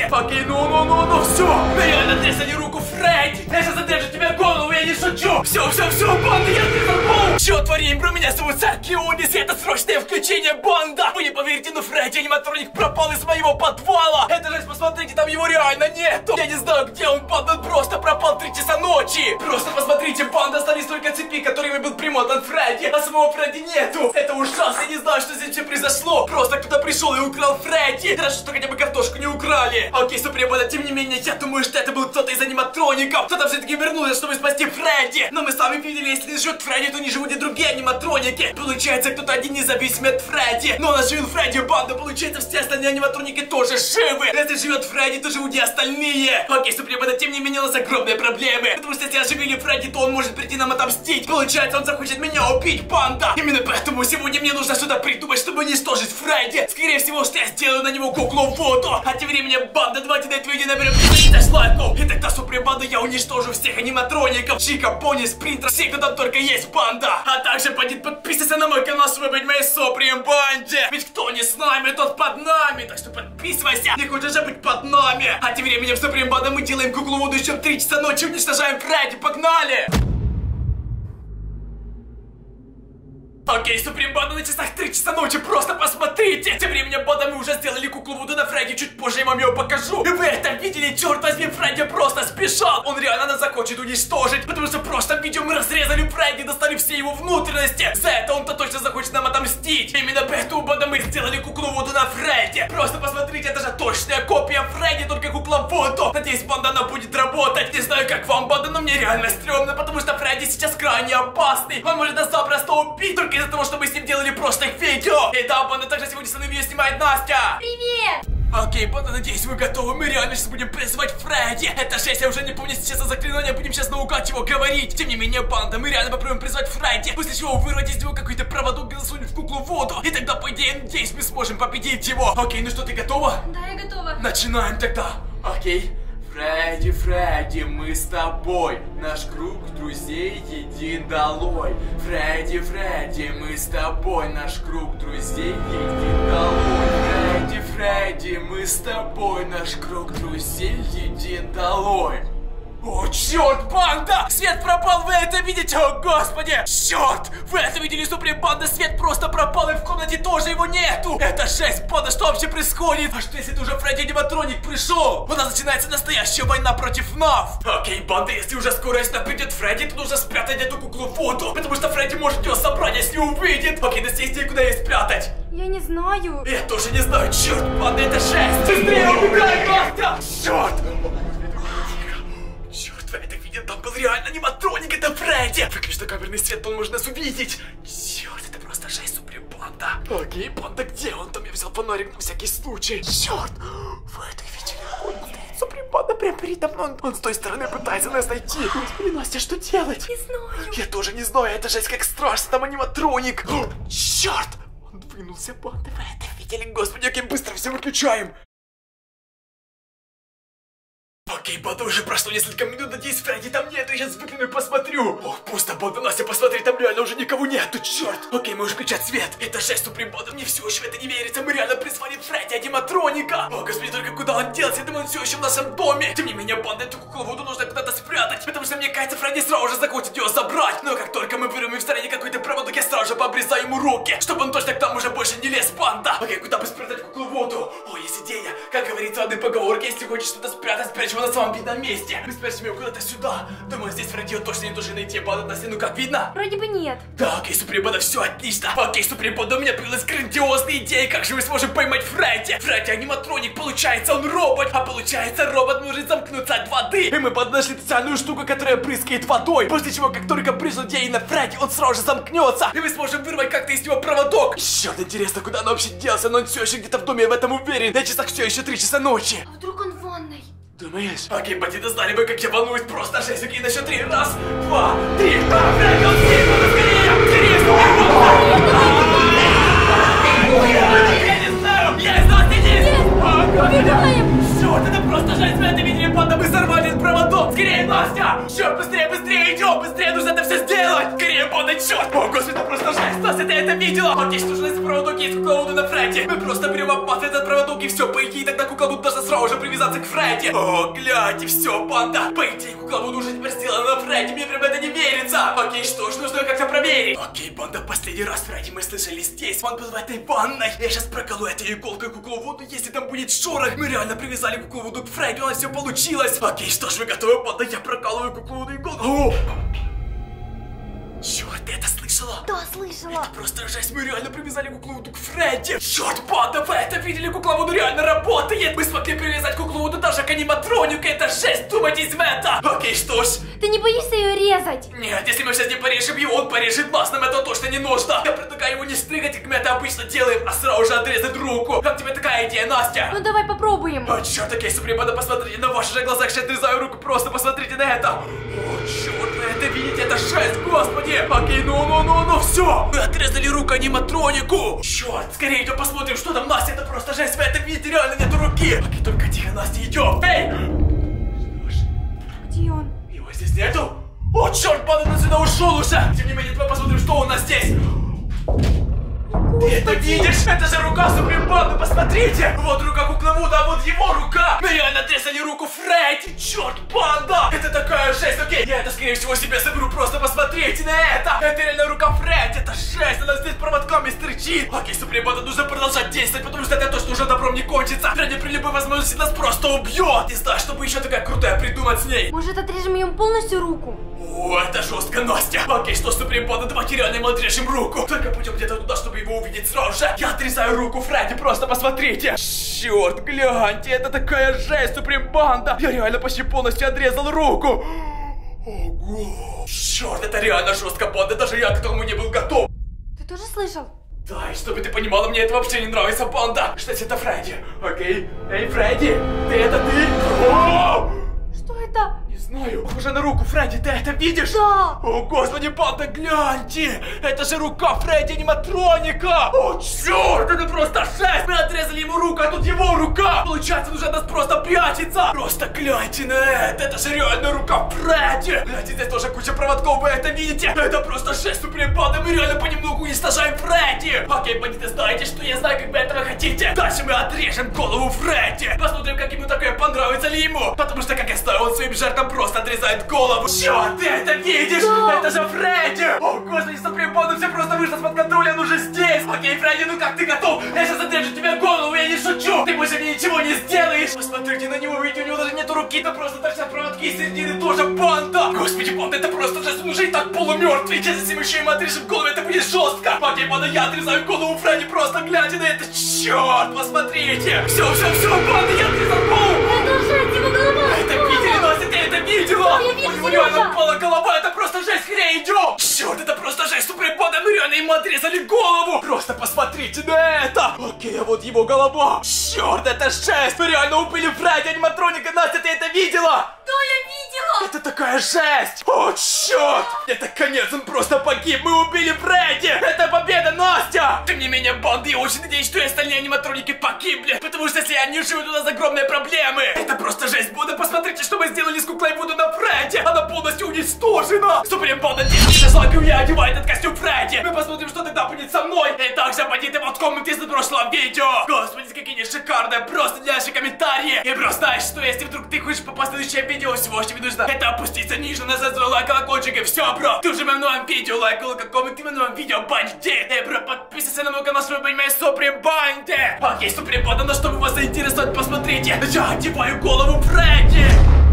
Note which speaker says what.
Speaker 1: Фредди. Окей, ну, все. Реально отрезали руку Фредди. Я сейчас отрежу тебе голову, я не шучу. Все, банда, я отрезал голову. Чё творим, бро, меня зовут Зак Леонис, и это срочное включение, банда. Вы не поверите, но Фредди аниматроник пропал из моего подвала. Это же, посмотрите, там его реально нету. Я не знаю, где он, банда, он просто пропал 3 часа ночи. Просто посмотрите, банда, остались только цепи, которыми был примотан Фредди, а самого Фредди нету. Это ужасно, я не знаю, что здесь все произошло. Просто кто-то пришел и украл Фредди. Хорошо, что хотя бы картошку не украли. Окей, супрембанда, тем не менее, я думаю, что это был кто-то из аниматроников. Кто-то все-таки вернулся, чтобы спасти Фредди. Но мы сами видели, если не живет Фредди, то не живут и другие аниматроники. Получается, кто-то один независимый от Фредди. Но у нас живет Фредди, банда, получается, все остальные аниматроники тоже живы. Если живет Фредди, то живут и остальные. Окей, супрембанда, тем не менее, у нас огромные проблемы. Потому что если оживили Фредди, то он может прийти нам отомстить. Получается, он захочет меня убить, банда. Именно поэтому сегодня мне нужно что-то придумать, чтобы уничтожить Фредди. Скорее всего, что я сделаю на него куклу воду. А тем временем, банда, давайте на это видео наберем 10 лайков. И тогда супрембанда, я уничтожу всех аниматроников. Чика, Пони, Спринтер, всех, кто там только есть, банда. А также подписывайся на мой канал, чтобы быть моей супрембанде. Ведь кто не с нами, тот под нами. Так что подписывайся, не хочешь же быть под нами. А тем временем, супрембанда, мы делаем куклу воду еще в 3 часа ночи, уничтожаем Фредди, погнали! Окей, супрембанда, на часах 3 часа ночи, просто посмотрите! Тем временем, банда, мы уже сделали куклу Вуду на Фредди, чуть позже я вам ее покажу. И вы это видели, черт возьми, Фредди просто сбежал! Он реально нас захочет уничтожить, потому что в прошлом видео мы разрезали Фредди, достали все его внутренности. За это он-то точно захочет нам отомстить. Именно поэтому, банда, мы сделали куклу Вуду на Фредди. Просто посмотрите, это же точная копия Фредди, только кукла Вуду. Надеюсь, банда, она будет работать. Не знаю, как вам, банда, но мне реально стрёмно, потому что Фредди сейчас крайне опасный. Он может нас запросто убить, только из-за того, что мы с ним делали прошлых видео. И да, банда, также сегодня со мной видео снимает Настя.
Speaker 2: Привет!
Speaker 1: Окей, банда, надеюсь, вы готовы. Мы реально сейчас будем призывать Фредди. Это 6, я уже не помню сейчас за заклинание. Будем сейчас наугад его говорить. Тем не менее, банда, мы реально попробуем призвать Фредди. После чего вырвать из него какой-то проводок и засунуть в куклу воду. И тогда, по идее, надеюсь, мы сможем победить его. Окей, ну что, ты готова?
Speaker 2: Да, я готова.
Speaker 1: Начинаем тогда. Окей. Фредди, Фредди, мы с тобой, наш круг друзей един долой. Фредди, Фредди, мы с тобой, наш круг друзей един долой. Фредди, Фредди, мы с тобой, наш круг друзей един долой. О, черт, банда! Свет пропал, вы это видите? О, господи! Черт! Вы это видели, супрембанда? Свет просто пропал, и в комнате тоже его нету! Это жесть, банда, что вообще происходит? А что если это уже Фредди аниматроник пришел? У нас начинается настоящая война против НАФ! Окей, банда, если уже скоро сюда придет Фредди, то нужно спрятать эту куклу в воду, потому что Фредди может ее собрать, если увидит! Окей, Настя, есть куда ее спрятать?
Speaker 2: Я не знаю.
Speaker 1: Я тоже не знаю, черт, банда, это жесть! Быстрее убегай, Настя! Черт! Это видел, там был реально аниматроник, это Фредди! Выключи камерный свет, он может нас увидеть! Черт, это просто жесть, супрембанда! Окей, банда, где он? Там я взял фонарик на всякий случай! Черт! Вы это видели? Он стоит, супрембанда, прям передо мной! Он с той стороны пытается нас найти! Господи, Настя, что делать?
Speaker 2: Не знаю.
Speaker 1: Я тоже не знаю, это жесть, как страшно, там аниматроник! Черт! Он двинулся, банда, вы это видели? Господи, окей, быстро все выключаем! Окей, банда, уже прошло несколько минут, надеюсь, Фредди там нету, я сейчас выгляну и посмотрю. Ох, пусто, банда, Настя, посмотри, там реально уже никого нету, черт. Окей, можешь включать свет. Это жесть, супрембанда, мне все еще в это не верится, мы реально призвали Фредди аниматроника. О, господи, только куда он делся, я думаю, он все еще в нашем доме. Тем не менее, банда, эту куклу воду нужно куда-то спрятать, потому что мне кажется, Фредди сразу же захочет ее забрать. Но как только мы вырвем в стороне какой-то проводок, я сразу же пообрезаю ему руки, чтобы он точно к нам уже больше не лез, банда. Окей, куда бы спрятать куклу воду? О, есть идея. Как говорится в одной поговорке, если хочешь что-то спрятать, спрячь его на самом видном месте. Мы спрячем его куда-то сюда. Думаю, здесь Фредди точно не должен найти, банда, Настя, ну как видно?
Speaker 2: Вроде бы нет.
Speaker 1: Да, окей, супрембанда, все отлично. Окей, супрембанда, у меня появилась грандиозная идея, как же мы сможем поймать Фредди. Фредди аниматроник, получается, он робот. А получается, робот может замкнуться от воды. И мы поднашли специальную штуку, которая прыскает водой. После чего, как только прыжет ей на Фредди, он сразу же замкнется. И мы сможем вырвать как-то из него проводок. Черт, интересно, куда он вообще делся, но он все еще где-то в доме, я в этом уверен. На часах все еще 3 часа ночи.
Speaker 2: А вдруг он в ванной?
Speaker 1: Думаешь? Окей, бандиты, знали бы, как я волнуюсь, просто жесть. Окей, на счет 3. Раз, два, три. Фредди, он здесь, надо скорее! Я не знаю! Я из нас
Speaker 2: Убегаем!
Speaker 1: Черт, это просто жесть, мы это видели, банда, мы сорвали этот проводок! Скорее, Настя! Черт, быстрее, быстрее, идем! Быстрее, нужно это все сделать! Скорее, банда, черт! О, господи, это просто жесть! Настя, ты это видела? Окей, что же на проводок есть куклу воду на Фредди? Фредди. Мы просто берем обматываем этот проводок и все, по идее, тогда кукла Вуду должна сразу же привязаться к Фредди. О, гляньте, все, банда. По идее, кукла Вуду уже теперь сделана на Фредди, мне прям это не верится. Окей, что ж, нужно как-то проверить. Окей, банда, последний раз Фредди мы слышали здесь. Он был в этой ванной. Я сейчас проколу этой иголкой куклу Вуду, если там будет шорох. Мы реально привязали куклу Вуду к Фредди, у нас все получилось. Окей, что ж, вы готовы, банда? Я прокалываю куклу Вуду иголкой. О! Черт, ты это слышала?
Speaker 2: Да, слышала.
Speaker 1: Это просто жесть, мы реально привязали куклу Вуду к Фредди. Черт, банда, вы это видели? Кукла Вуду реально работает. Мы смогли привязать куклу Вуду даже к аниматронику. Это жесть, думайте в это. Окей, что ж.
Speaker 2: Ты не боишься ее резать?
Speaker 1: Нет, если мы сейчас не порежем его, он порежет нас, нам это точно не нужно. Я предлагаю его не стригать, как мы это обычно делаем, а сразу же отрезать руку. Как тебе такая идея, Настя?
Speaker 2: Ну давай попробуем.
Speaker 1: О, черт, окей, Супремада, посмотрите, на ваших же глазах я отрезаю руку, просто посмотрите на это. О, черт, вы это видите, это жесть, господи. Окей, ну, все. Мы отрезали руку аниматронику. Черт, скорее идем посмотрим, что там, Настя, это просто жесть, вы это видите, реально нету руки. Окей, только тихо, Настя, идем. Эй!
Speaker 2: Где он?
Speaker 1: Его здесь нету? О, черт, падает, он сюда ушел уже. Тем не менее, давай посмотрим, что у нас здесь. Ты это видишь? Это же рука Супрембанды, посмотрите! Вот рука куклы Вуда, а вот его рука! Мы реально отрезали руку Фредди! Черт, банда! Это такая жесть, окей! Я это, скорее всего, себе соберу, просто посмотрите на это! Это реально рука Фредди, это жесть! Она здесь проводками стричит! Окей, Супрембанда, нужно продолжать действовать, потому что это точно уже добром не кончится! Фредди при любой возможности нас просто убьет! Не знаю, чтобы еще такая крутая придумать с ней!
Speaker 2: Может, отрежем ему полностью руку?
Speaker 1: О, это жестко, Настя! Окей, что, Супрембанда, давайте реально ему отрежем руку! Только пойдем где-то туда, чтобы его увидеть сразу же! Я отрезаю руку Фредди, просто посмотрите! Черт, гляньте, это такая жесть, Супрембанда! Я реально почти полностью отрезал руку! Ого! Черт, это реально жестко, банда, даже я к этому не был готов!
Speaker 2: Ты тоже слышал?
Speaker 1: Да, и чтобы ты понимала, мне это вообще не нравится, банда! Кстати, это Фредди, окей? Эй, Фредди, это ты? О!
Speaker 2: Что это?
Speaker 1: Не знаю, похоже на руку Фредди, ты это видишь?
Speaker 2: Да!
Speaker 1: О, господи, банда, гляньте! Это же рука Фредди аниматроника! О, черт, это просто жесть! Мы отрезали ему руку, а тут его рука! Получается, он уже от нас просто прячется! Просто гляньте на это же реально рука Фредди! Гляньте, здесь тоже куча проводков, вы это видите? Это просто жесть, Супрембанда, мы реально понемногу уничтожаем Фредди! Окей, бандиты, знаете, что я знаю, как вы этого хотите? Дальше мы отрежем голову Фредди! Посмотрим, как ему такое понравится ли ему! Потому что, как я знаю, он своим жертвам просто отрезает голову. Черт, ты это видишь? Да. Это же Фредди! О, господи, Супрембанда, все просто вышло из-под контроля, он уже здесь! Окей, Фредди, ну как, ты готов? Я сейчас отрежу тебе голову, я не шучу! Ты больше мне ничего не сделаешь! Посмотрите на него, ведь у него даже нету руки, это просто торчат проводки из середины тоже, банда! Господи, банда, это просто жесть, он уже и так полумертвый! Сейчас, если мы еще ему отрежем голову, это будет жестко! Окей, банда, я отрезаю голову Фредди, просто гляньте на это! Черт, посмотрите! Все, банда, я отрезал голову!
Speaker 2: Это жесть, его голова!
Speaker 1: Это видели, Настя, ты это видела?
Speaker 2: Да, я вижу,
Speaker 1: У него
Speaker 2: Сережа.
Speaker 1: реально упала голова, это просто жесть, хрень, идем! Черт, это просто жесть, Супрембанда, мы реально ему отрезали голову! Просто посмотрите на это! Окей, а вот его голова! Черт, это жесть! Мы реально убили Фредди, аниматроника, Настя, ты это видела?
Speaker 2: Да, я видела!
Speaker 1: Это такая жесть! О, черт! Это конец, он просто погиб, мы убили Фредди! Это победа, Настя! Тем не менее, банда, я очень надеюсь, что и остальные аниматроники погибли, потому что если они живут, у нас огромные проблемы! Это просто жесть, банда, посмотрите, что мы сделали с куклой Вуду на Фредди! Она полностью уничтожена! Супрембанда, действуйте, шлагу, я одеваю этот костюм Фредди! Мы посмотрим, что тогда будет со мной! И также бандиты вот комнаты из прошлого видео! Господи, какие они шикарные! Просто для наших комментарии! И просто знаешь, что если вдруг ты хочешь попасть в следующее видео, всего, что тебе нужно, это опуститься ниже, нажать свой лайк, колокольчик и все, бро! Ты уже в новом видео, лайк, коммент, в новом видео, бандит! Эй, бро, подписывайся на мой канал, чтобы понимать Супрембанде! Окей, Супрембанда, на что вы вас заинтересовать, посмотрите! Я одеваю голову Фредди!